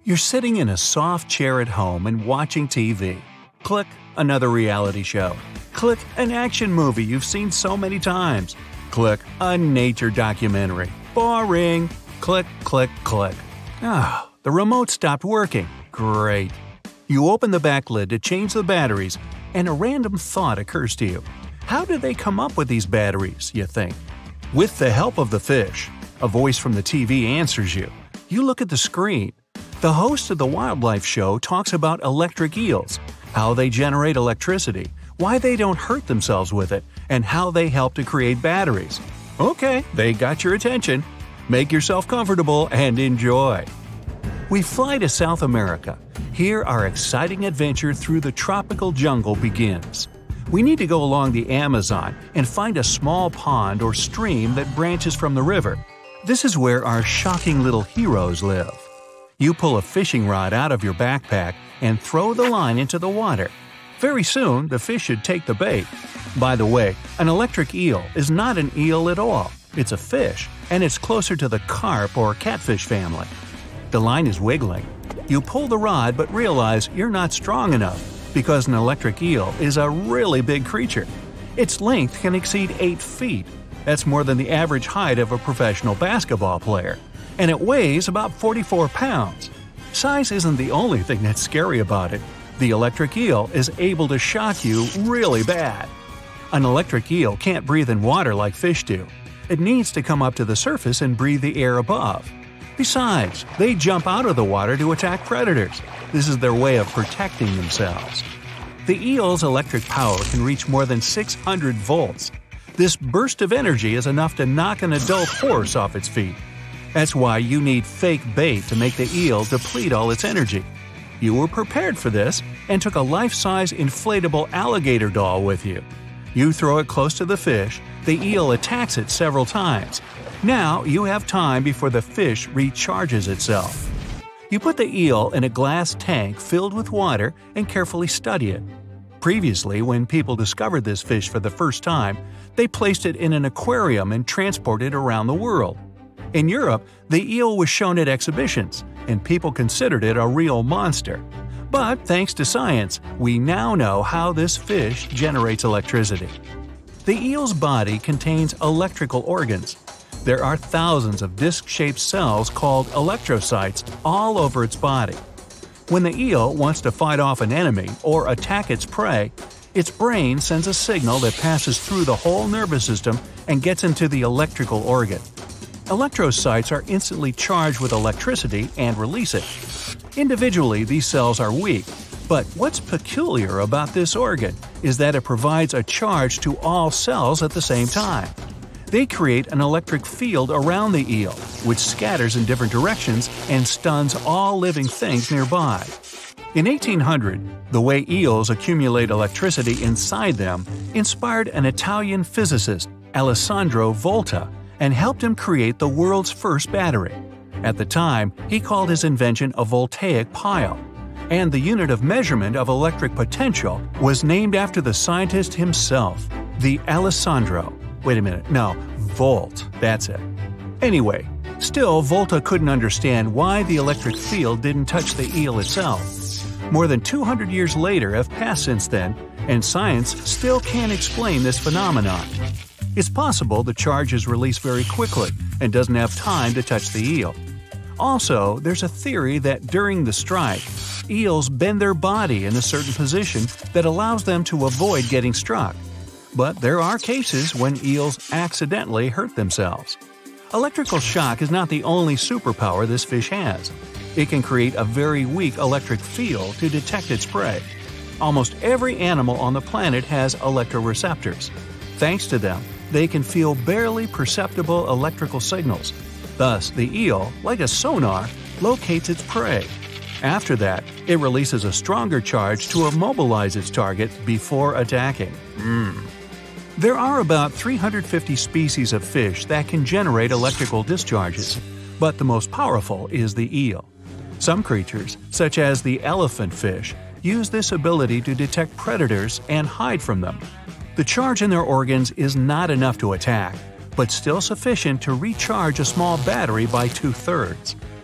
You're sitting in a soft chair at home and watching TV. Click, another reality show. Click, an action movie you've seen so many times. Click, a nature documentary. Boring. Click, click, click. The remote stopped working. Great. You open the back lid to change the batteries, and a random thought occurs to you. How did they come up with these batteries, you think? With the help of the fish, a voice from the TV answers you. You look at the screen. The host of the wildlife show talks about electric eels, how they generate electricity, why they don't hurt themselves with it, and how they help to create batteries. Okay, they got your attention. Make yourself comfortable and enjoy. We fly to South America. Here our exciting adventure through the tropical jungle begins. We need to go along the Amazon and find a small pond or stream that branches from the river. This is where our shocking little heroes live. You pull a fishing rod out of your backpack and throw the line into the water. Very soon, the fish should take the bait. By the way, an electric eel is not an eel at all. It's a fish, and it's closer to the carp or catfish family. The line is wiggling. You pull the rod but realize you're not strong enough because an electric eel is a really big creature. Its length can exceed 8 feet. That's more than the average height of a professional basketball player. And it weighs about 44 pounds. Size isn't the only thing that's scary about it. The electric eel is able to shock you really bad. An electric eel can't breathe in water like fish do. It needs to come up to the surface and breathe the air above. Besides, they jump out of the water to attack predators. This is their way of protecting themselves. The eel's electric power can reach more than 600 volts. This burst of energy is enough to knock an adult horse off its feet. That's why you need fake bait to make the eel deplete all its energy. You were prepared for this and took a life-size inflatable alligator doll with you. You throw it close to the fish, the eel attacks it several times. Now you have time before the fish recharges itself. You put the eel in a glass tank filled with water and carefully study it. Previously, when people discovered this fish for the first time, they placed it in an aquarium and transported it around the world. In Europe, the eel was shown at exhibitions, and people considered it a real monster. But thanks to science, we now know how this fish generates electricity. The eel's body contains electrical organs. There are thousands of disc-shaped cells called electrocytes all over its body. When the eel wants to fight off an enemy or attack its prey, its brain sends a signal that passes through the whole nervous system and gets into the electrical organ. Electrocytes are instantly charged with electricity and release it. Individually, these cells are weak, but what's peculiar about this organ is that it provides a charge to all cells at the same time. They create an electric field around the eel, which scatters in different directions and stuns all living things nearby. In 1800, the way eels accumulate electricity inside them inspired an Italian physicist, Alessandro Volta, and helped him create the world's first battery. At the time, he called his invention a voltaic pile, and the unit of measurement of electric potential was named after the scientist himself, the Volt, that's it. Anyway, still Volta couldn't understand why the electric field didn't touch the eel itself. More than 200 years later have passed since then, and science still can't explain this phenomenon. It's possible the charge is released very quickly and doesn't have time to touch the eel. Also, there's a theory that during the strike, eels bend their body in a certain position that allows them to avoid getting struck. But there are cases when eels accidentally hurt themselves. Electrical shock is not the only superpower this fish has. It can create a very weak electric field to detect its prey. Almost every animal on the planet has electroreceptors. Thanks to them, they can feel barely perceptible electrical signals. Thus, the eel, like a sonar, locates its prey. After that, it releases a stronger charge to immobilize its target before attacking. There are about 350 species of fish that can generate electrical discharges, but the most powerful is the eel. Some creatures, such as the elephant fish, use this ability to detect predators and hide from them. The charge in their organs is not enough to attack, but still sufficient to recharge a small battery by 2/3.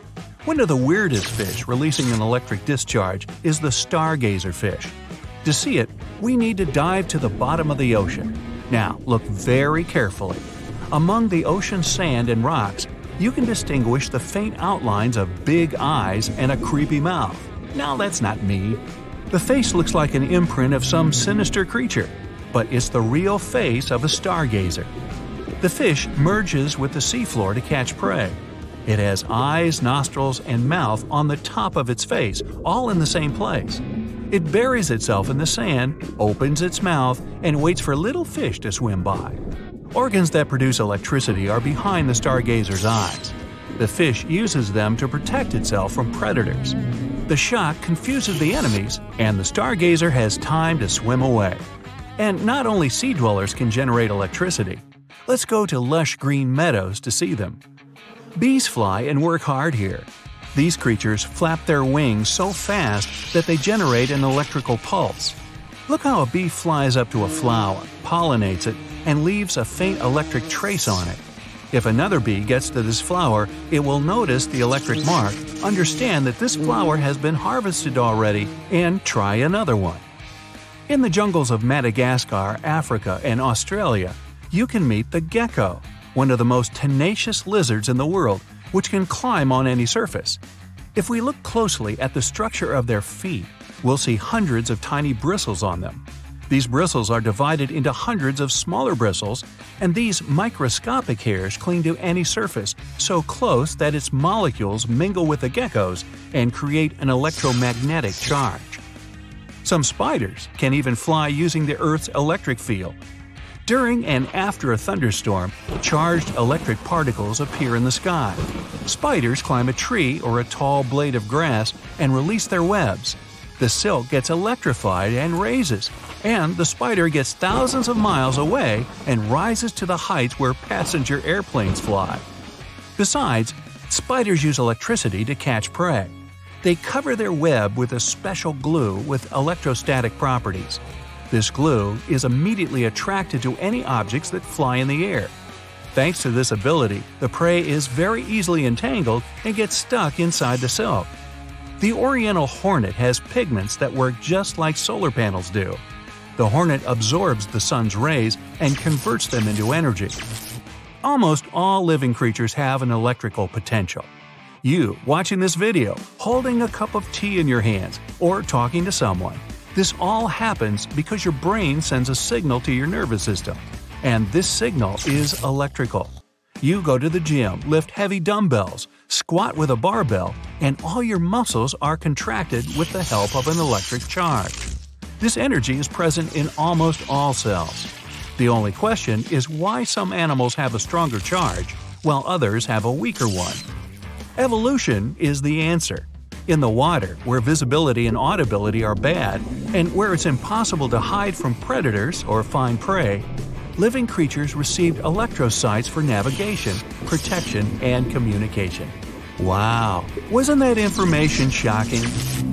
One of the weirdest fish releasing an electric discharge is the stargazer fish. To see it, we need to dive to the bottom of the ocean. Now, look very carefully. Among the ocean sand and rocks, you can distinguish the faint outlines of big eyes and a creepy mouth. Now that's not me. The face looks like an imprint of some sinister creature, but it's the real face of a stargazer. The fish merges with the seafloor to catch prey. It has eyes, nostrils, and mouth on the top of its face, all in the same place. It buries itself in the sand, opens its mouth, and waits for little fish to swim by. Organs that produce electricity are behind the stargazer's eyes. The fish uses them to protect itself from predators. The shock confuses the enemies, and the stargazer has time to swim away. And not only sea dwellers can generate electricity. Let's go to lush green meadows to see them. Bees fly and work hard here. These creatures flap their wings so fast that they generate an electrical pulse. Look how a bee flies up to a flower, pollinates it, and leaves a faint electric trace on it. If another bee gets to this flower, it will notice the electric mark, understand that this flower has been harvested already, and try another one. In the jungles of Madagascar, Africa, and Australia, you can meet the gecko, one of the most tenacious lizards in the world, which can climb on any surface. If we look closely at the structure of their feet, we'll see hundreds of tiny bristles on them. These bristles are divided into hundreds of smaller bristles, and these microscopic hairs cling to any surface so close that its molecules mingle with the gecko's and create an electromagnetic charge. Some spiders can even fly using the Earth's electric field. During and after a thunderstorm, charged electric particles appear in the sky. Spiders climb a tree or a tall blade of grass and release their webs. The silk gets electrified and raises, and the spider gets thousands of miles away and rises to the heights where passenger airplanes fly. Besides, spiders use electricity to catch prey. They cover their web with a special glue with electrostatic properties. This glue is immediately attracted to any objects that fly in the air. Thanks to this ability, the prey is very easily entangled and gets stuck inside the silk. The oriental hornet has pigments that work just like solar panels do. The hornet absorbs the sun's rays and converts them into energy. Almost all living creatures have an electrical potential. You, watching this video, holding a cup of tea in your hands, or talking to someone. This all happens because your brain sends a signal to your nervous system, and this signal is electrical. You go to the gym, lift heavy dumbbells, squat with a barbell, and all your muscles are contracted with the help of an electric charge. This energy is present in almost all cells. The only question is why some animals have a stronger charge, while others have a weaker one. Evolution is the answer. In the water, where visibility and audibility are bad, and where it's impossible to hide from predators or find prey, living creatures received electrosites for navigation, protection, and communication. Wow! Wasn't that information shocking?